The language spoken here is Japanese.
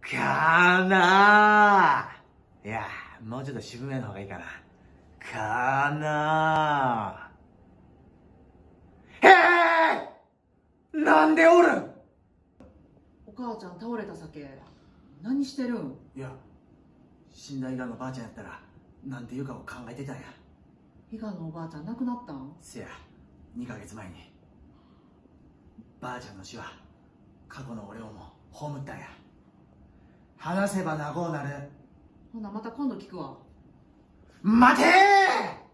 かなー。いや、もうちょっと渋めの方がいいかな。かなー。なんでおるん。 お母ちゃん倒れたさけ、何してるん。 いや、死んだ伊賀のばあちゃんやったらなんて言うかを考えてたんや。 伊賀のおばあちゃん亡くなったん。 せや、2ヶ月前に。ばあちゃんの死は過去の俺をも葬ったんや。話せば長うなる。 ほなまた今度聞くわ。 待てー。